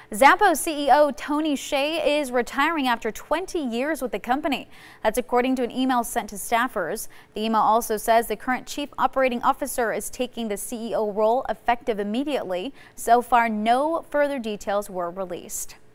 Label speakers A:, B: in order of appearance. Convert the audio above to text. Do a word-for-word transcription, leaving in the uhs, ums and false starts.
A: Zappos C E O Tony Hsieh is retiring after twenty years with the company. That's according to an email sent to staffers. The email also says the current chief operating officer is taking the C E O role effective immediately. So far, no further details were released.